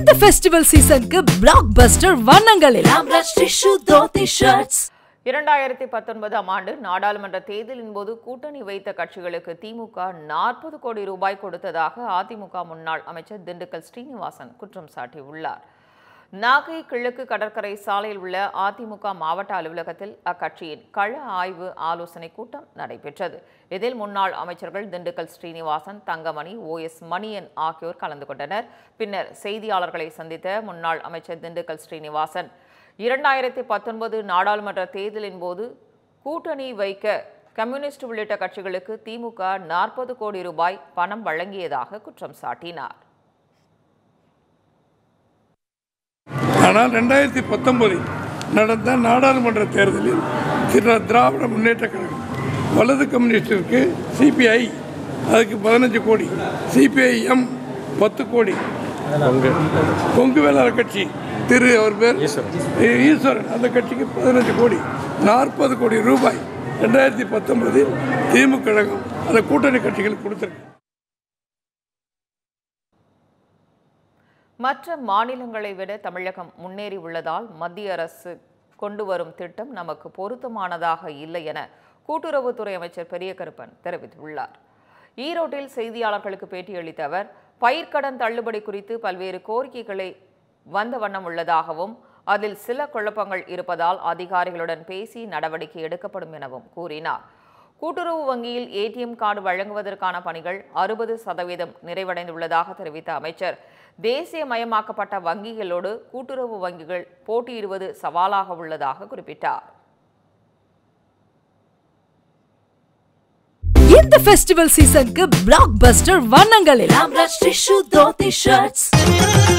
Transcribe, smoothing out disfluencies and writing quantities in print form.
இந்த ஃபெஸ்டிவல் சீசனுக்கு பிளாக்பஸ்டர் வண்ணங்களில் அம்ராஜ் டிஷ்யூ தோத்தி ஷர்ட்ஸ். 2019ஆம் ஆண்டு நாடாளுமன்ற தேர்தலின் போது கூட்டணி வைத்த கட்சிகளுக்கு திமுக 40 கோடி ரூபாய் கொடுத்ததாக அதிமுக முன்னாள் அமைச்சர் திண்டுக்கல் ஸ்ரீனிவாசன் குற்றம் சாட்டியுள்ளார். நாகை கிழக்கு கடற்கரை சாலையில் உள்ள அதிமுக மாவட்ட அலுவலகத்தில் அக்கட்சியின் கள ஆய்வு ஆலோசனை கூட்டம் நடைபெற்றது. இதில் முன்னாள் அமைச்சர்கள் திண்டுக்கல் ஸ்ரீனிவாசன், தங்கமணி, OS மணியன் ஆகியோர் கலந்து கொண்டனர். பின்னர் செய்தியாளர்களை சந்தித்த முன்னாள் அமைச்சர் திண்டுக்கல் ஸ்ரீனிவாசன் 2019 நாடாளுமன்ற தேர்தலின் போது கூட்டணி வைக்க கம்யூனிஸ்ட் உள்ளிட்ட கட்சிகளுக்கு திமுக 40 கோடி ரூபாய் பணம் வழங்கியதாக குற்றம் சாட்டினார். ஆனால் 2019 நடந்த நாடாளுமன்ற தேர்தலில் திராவிட முன்னேற்ற கழகம் வலது கம்யூனிஸ்டிற்கு CPI அதுக்கு 15 கோடி, CPIM 10 கோடி, கொங்கு வேளாளர் கட்சி அவர் பேர் ஈஸ்வரன் அந்த கட்சிக்கு 15 கோடி, 40 கோடி ரூபாய் 2019 திமுக கழகம் அந்த கூட்டணி கட்சிகளுக்கு கொடுத்திருக்கு. மற்ற மாநிலங்களை விட தமிழகம் முன்னேறி உள்ளதால் மத்திய அரசு கொண்டு வரும் திட்டம் நமக்கு பொருத்தமானதாக இல்லை என கூட்டுறவுத்துறை அமைச்சர் பெரியகருப்பன் தெரிவித்துள்ளார். ஈரோட்டில் செய்தியாளர்களுக்கு பேட்டியளித்த அவர், பயிர்க்கடன் தள்ளுபடி குறித்து பல்வேறு கோரிக்கைகளை வந்த வண்ணம் உள்ளதாகவும் அதில் சில குழப்பங்கள் இருப்பதால் அதிகாரிகளுடன் பேசி நடவடிக்கை எடுக்கப்படும் எனவும் கூறினார். கூட்டுறவு வங்கியில் ATM கார்டு வழங்குவதற்கான பணிகள் 60% நிறைவடைந்துள்ளதாக தெரிவித்த அமைச்சர், தேசியமயமாக்கப்பட்ட வங்கிகளோடு கூட்டுறவு வங்கிகள் போட்டியிடுவது சவாலாக உள்ளதாக குறிப்பிட்டார். இந்த ஃபெஸ்டிவல் சீசனுக்கு பிளாக்பஸ்டர் வண்ணங்களில் அம்ராஜ் டிஷ்யூ தோத்தி ஷர்ட்ஸ்.